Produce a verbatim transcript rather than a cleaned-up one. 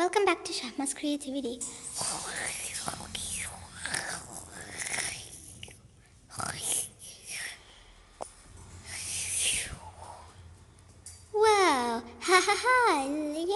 Welcome back to Shahma's Creativity. Wow, ha ha ha,